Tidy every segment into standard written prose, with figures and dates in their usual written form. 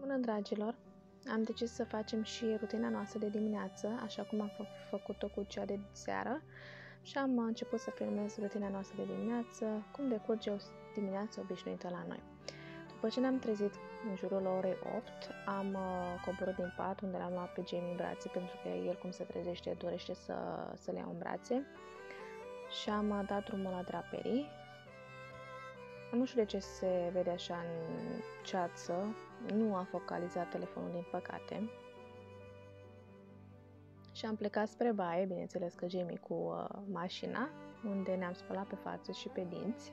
Bună, dragilor! Am decis să facem și rutina noastră de dimineață, așa cum am făcut-o cu cea de seară, și am început să filmez rutina noastră de dimineață, cum decurge o dimineață obișnuită la noi. După ce ne-am trezit în jurul orei 8, am coborât din pat, unde l-am luat pe Jamie în brațe, pentru că el, cum se trezește, dorește să le iau în brațe, și am dat drumul la draperii. Nu știu de ce se vede așa în ceață, nu a focalizat telefonul, din păcate. Și am plecat spre baie, bineînțeles că Jamie cu mașina, unde ne-am spălat pe față și pe dinți.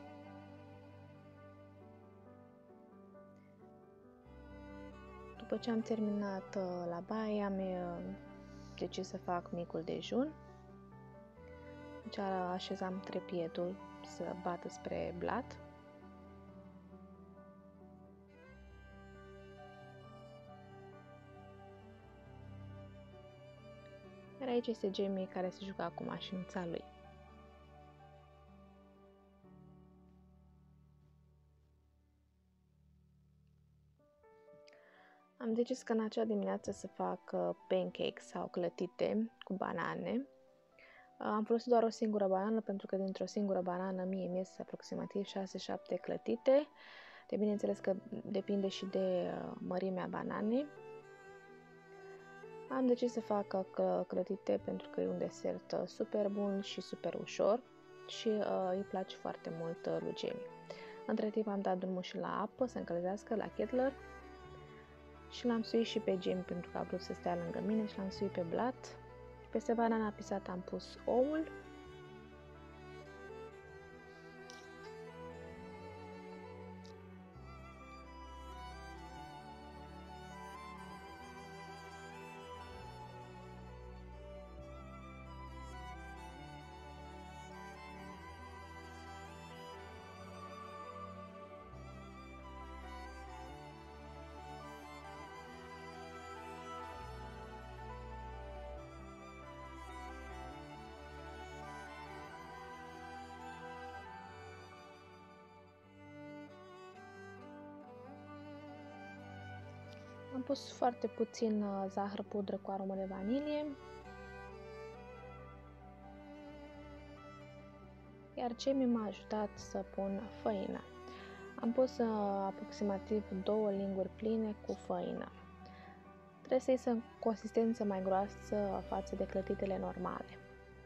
După ce am terminat la baie, am decis să fac micul dejun. Deci așezam trepiedul să bată spre blat. Iar aici este Jamie, care se juca cu mașinuța lui. Am decis că în acea dimineață să fac pancakes sau clătite cu banane. Am folosit doar o singură banană, pentru că dintr-o singură banană mie mi-ies aproximativ 6-7 clătite. De bineînțeles că depinde și de mărimea bananei. Am decis să fac clătite pentru că e un desert super bun și super ușor și îi place foarte mult lui Jamie. Între timp am dat drumul și la apă să încălzească la kettler și l-am suit și pe Jamie pentru că a vrut să stea lângă mine și l-am suit pe blat. Peste banana pisată am pus oul. Am pus foarte puțin zahăr pudră cu aromă de vanilie. Iar Jamie m-a ajutat să pun făină. Am pus aproximativ 2 linguri pline cu făină. Trebuie să iasă consistență mai groasă față de clătitele normale.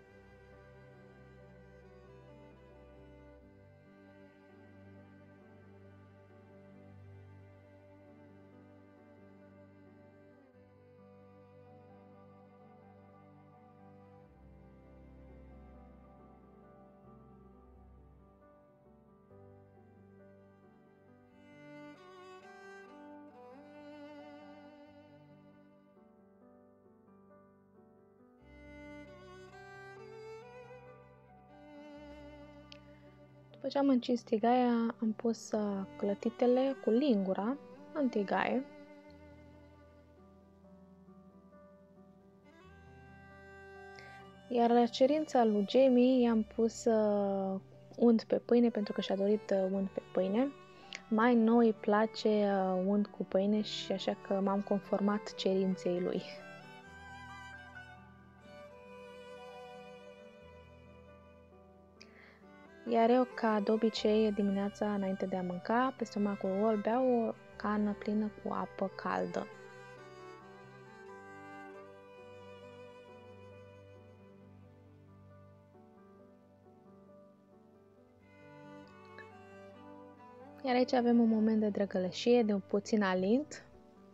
După ce am încins tigaia, am pus clătitele cu lingura în tigaie. Iar la cerința lui Jamie i-am pus unt pe pâine, pentru că și-a dorit unt pe pâine. Mai nou îi place unt cu pâine și așa că m-am conformat cerinței lui. Iar eu, ca de obicei, dimineața, înainte de a mânca, pe stomacul gol, beau o cană plină cu apă caldă. Iar aici avem un moment de drăgălășie, de un puțin alint.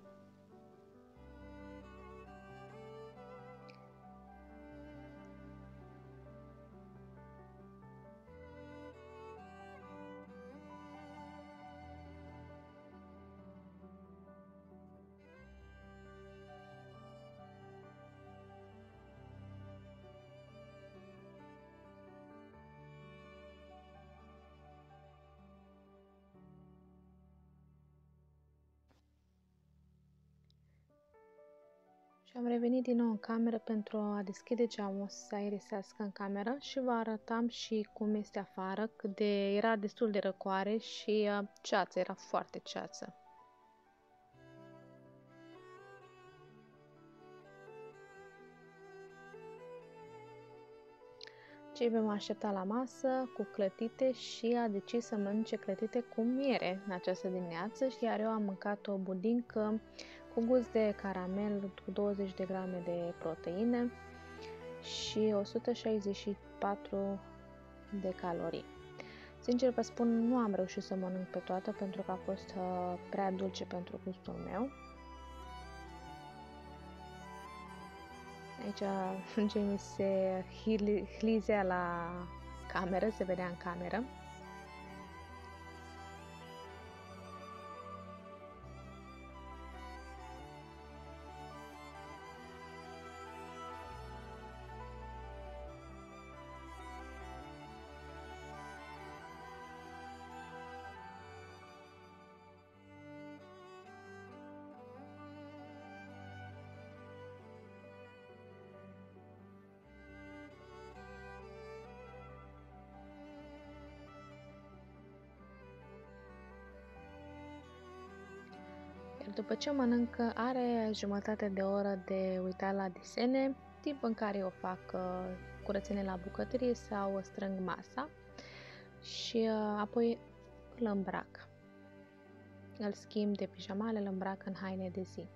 Și am revenit din nou în cameră pentru a deschide geamul să aerisească în cameră și vă arătam și cum este afară, era destul de răcoare și ceață, era foarte ceață. Cei vom aștepta la masă cu clătite și a decis să mănânce clătite cu miere în această dimineață, iar eu am mâncat o budincă cu gust de caramel cu 20 de grame de proteine și 164 de calorii. Sincer vă spun, nu am reușit să mănânc pe toată pentru că a fost prea dulce pentru gustul meu. Aici Jamie se hlizea la cameră, se vedea în cameră. După ce mănâncă, are jumătate de oră de uitat la desene, timp în care eu fac curățenie la bucătărie sau strâng masa și apoi îl îmbrac. Îl schimb de pijamale, îl îmbrac în haine de zi.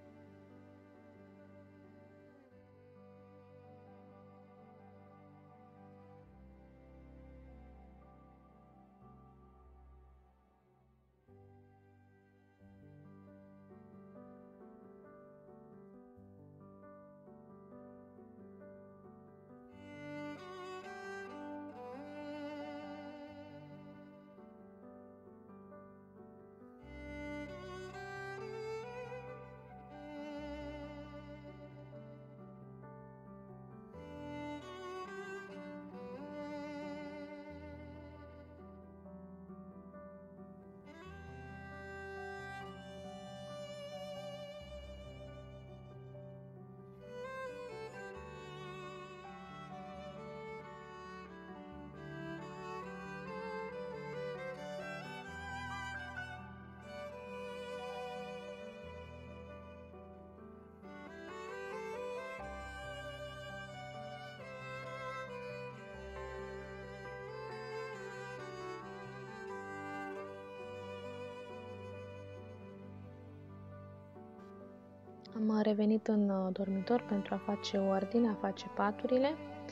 Am revenit în dormitor pentru a face ordine, a face paturile.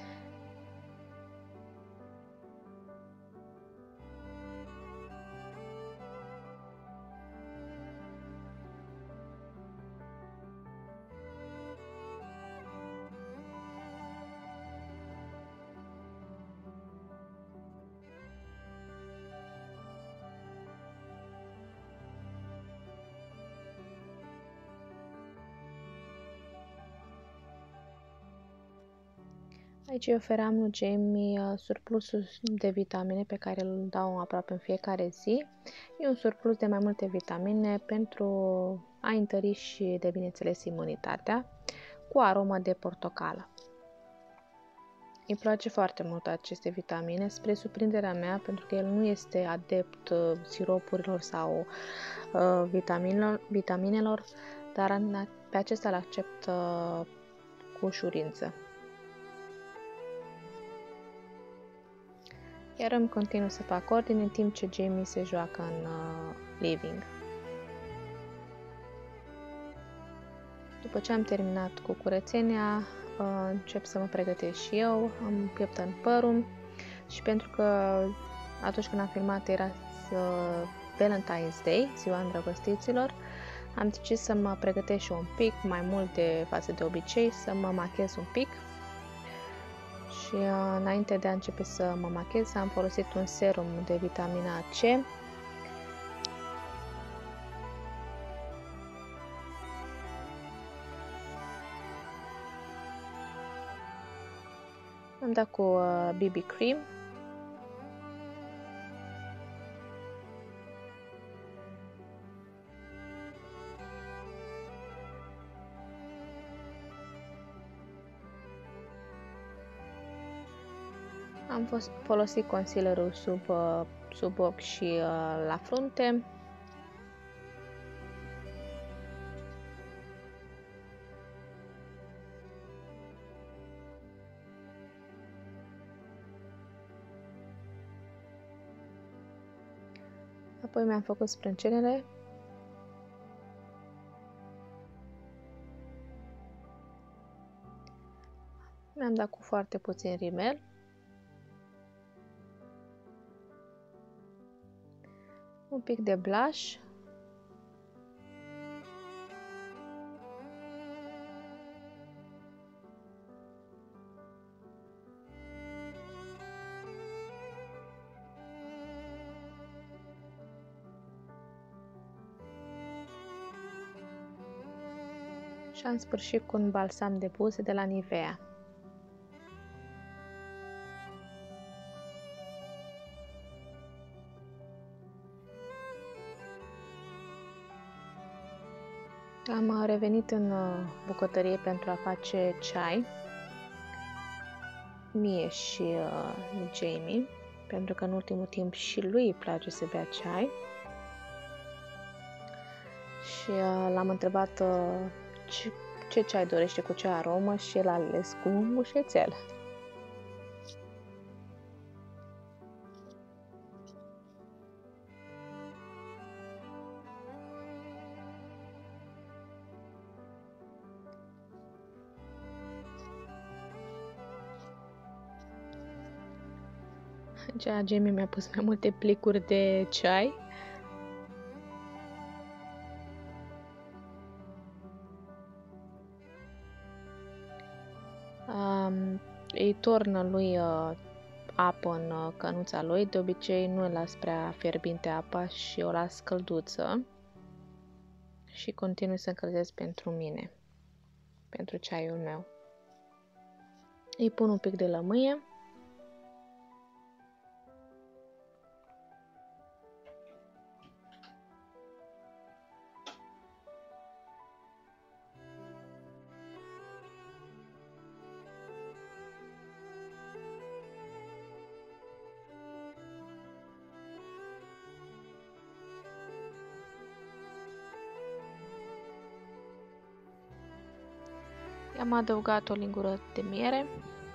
Aici îi oferam lui Jamie surplusul de vitamine pe care îl dau aproape în fiecare zi. E un surplus de mai multe vitamine pentru a întări și, de bineînțeles, imunitatea, cu aromă de portocală. Îi place foarte mult aceste vitamine, spre surprinderea mea, pentru că el nu este adept siropurilor sau vitaminelor, dar pe acesta le acceptă cu ușurință. Iar îmi continuu să fac ordine în timp ce Jamie se joacă în living. După ce am terminat cu curățenia, încep să mă pregătesc și eu, îmi pieptăn părul și pentru că atunci când am filmat era Valentine's Day, ziua îndrăgostiților, am decis să mă pregătesc și un pic, mai mult de față de obicei, să mă machez un pic. Și înainte de a începe să mă machez, am folosit un serum de vitamina C. Am dat cu BB Cream. Am folosit concealerul sub ochi și la frunte. Apoi mi-am făcut sprâncenele. Mi-am dat cu foarte puțin rimel. Un pic de blush. Și am sfârșit cu un balsam de buze de la Nivea. Am revenit în bucătărie pentru a face ceai, mie și Jamie, pentru că în ultimul timp și lui îi place să bea ceai. Și l-am întrebat ce ceai dorește, cu ce aromă, și el a ales cu mușețel. Jamie mi-a pus mai multe plicuri de ceai. Îi tornă lui apă în cănuța lui. De obicei nu îl las prea fierbinte apa și o las călduță. Și continui să încălzesc pentru mine, pentru ceaiul meu. Îi pun un pic de lămâie. I-am adăugat o lingură de miere.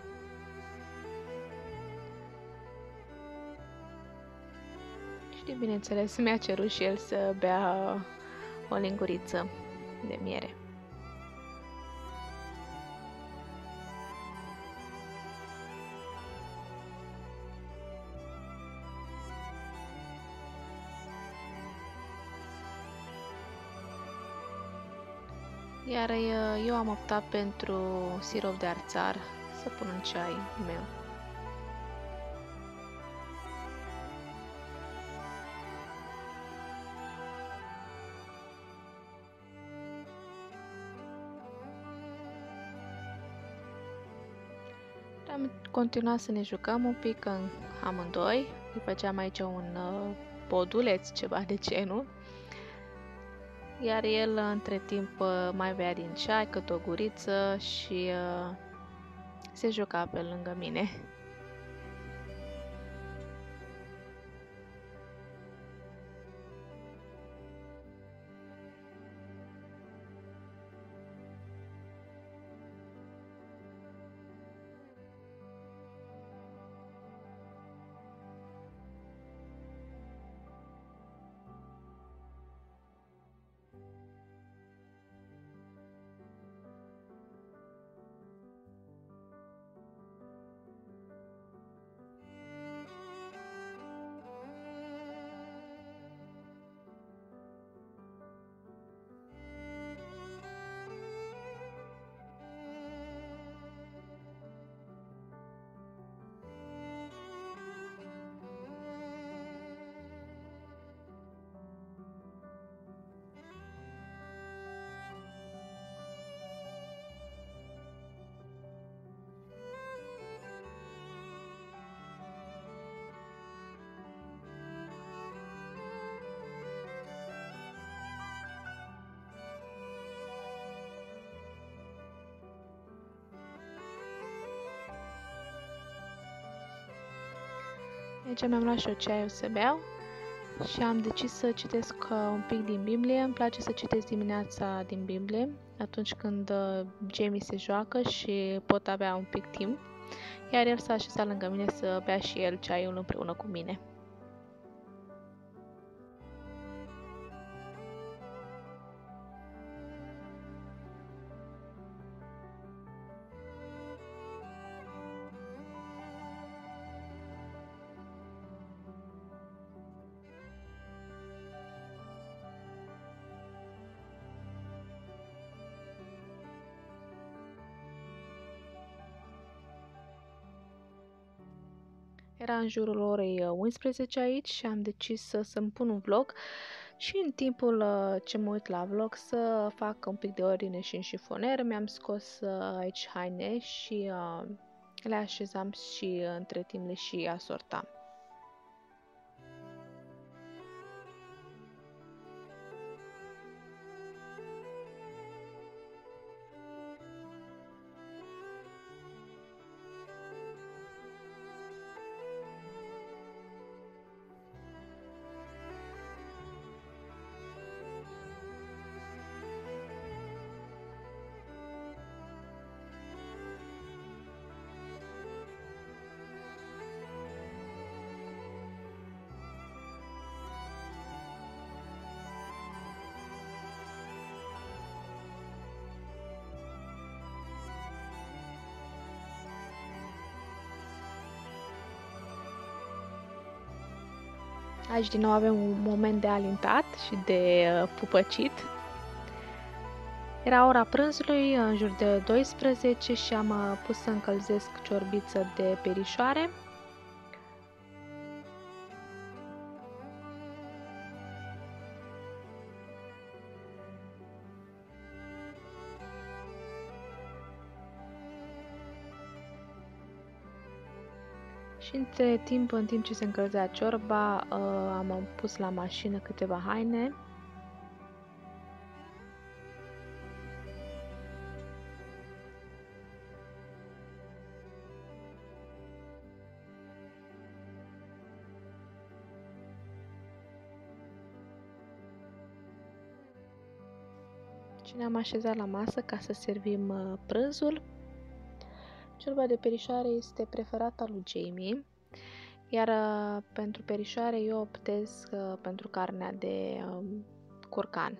Și bineînțeles mi-a cerut și el să bea o linguriță de miere. Iar eu am optat pentru sirop de arțar să pun în ceai meu. Am continuat să ne jucăm un pic amândoi. Îi făceam aici un poduleț, ceva de genul. Iar el între timp mai bea din ceai cât o guriță și se juca pe lângă mine. Aici mi-am luat și eu ceaiul să beau și am decis să citesc un pic din Biblie. Îmi place să citesc dimineața din Biblie, atunci când Jamie se joacă și pot avea un pic timp, iar el s-a așezat lângă mine să bea și el ceaiul împreună cu mine. Era în jurul orei 11 aici și am decis să-mi pun un vlog și în timpul ce mă uit la vlog să fac un pic de ordine și în șifoner. Mi-am scos aici haine și le așezam și între timp le și asortam. Aici din nou avem un moment de alintat și de pupăcit. Era ora prânzului, în jur de 12 și am pus să încălzesc ciorbiță de perișoare. Și între timp, în timp ce se încălzea ciorba, am pus la mașină câteva haine. Și ne-am așezat la masă ca să servim prânzul. Ciorba de perișoare este preferata lui Jamie, iar pentru perișoare eu optez pentru carnea de curcan.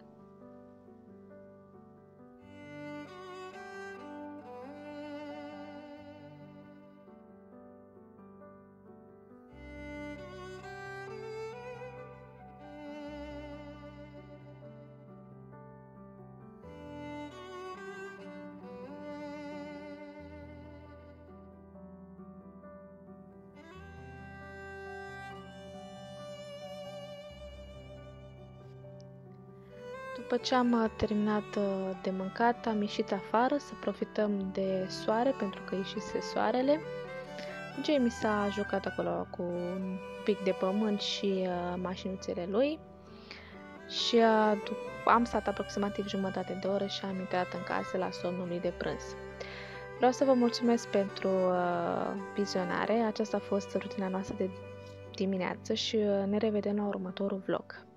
După ce am terminat de mâncat, am ieșit afară să profităm de soare, pentru că ieșise soarele. Jamie s-a jucat acolo cu un pic de pământ și mașinuțele lui și am stat aproximativ jumătate de oră și am intrat în casă la somnul lui de prânz. Vreau să vă mulțumesc pentru vizionare. Aceasta a fost rutina noastră de dimineață și ne revedem la următorul vlog.